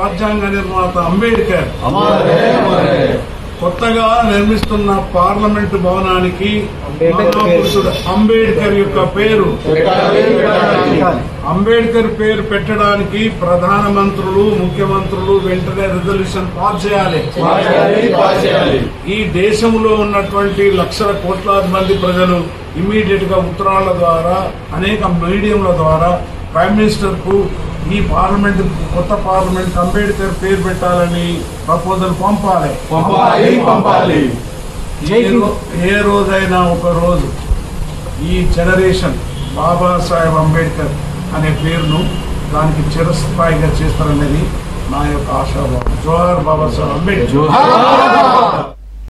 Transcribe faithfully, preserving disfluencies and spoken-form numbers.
రాజ్యాంగ నిర్మాత అంబేద్కర్ కొత్తగా నిర్మిస్తున్న పార్లమెంటు భవనానికి మహాపురుషుడు అంబేద్కర్ యొక్క పేరు అంబేద్కర్ పేరు పెట్టడానికి ప్రధాన మంత్రులు ముఖ్యమంత్రులు వెంటనే రిజల్యూషన్ పాస్ చేయాలి. ఈ దేశంలో ఉన్నటువంటి లక్షల కోట్లాది మంది ప్రజలు ఇమ్మీడియట్ గా ఉత్తరాల ద్వారా అనేక మీడియంల ద్వారా ప్రైమ్ మినిస్టర్ కు ఈ పార్లమెంట్ కొత్త పార్లమెంట్ అంబేద్కర్ పేరు పెట్టాలని ప్రపోజల్ పంపాలి పంపాలి ఏ రోజైనా ఒక రోజు ఈ జనరేషన్ బాబాసాహెబ్ అంబేద్కర్ అనే పేరును దానికి చిరస్థాయిగా చేస్తారనేది నా యొక్క ఆశాభావం. జోహార్ బాబాసాహెబ్ అంబేద్కర్.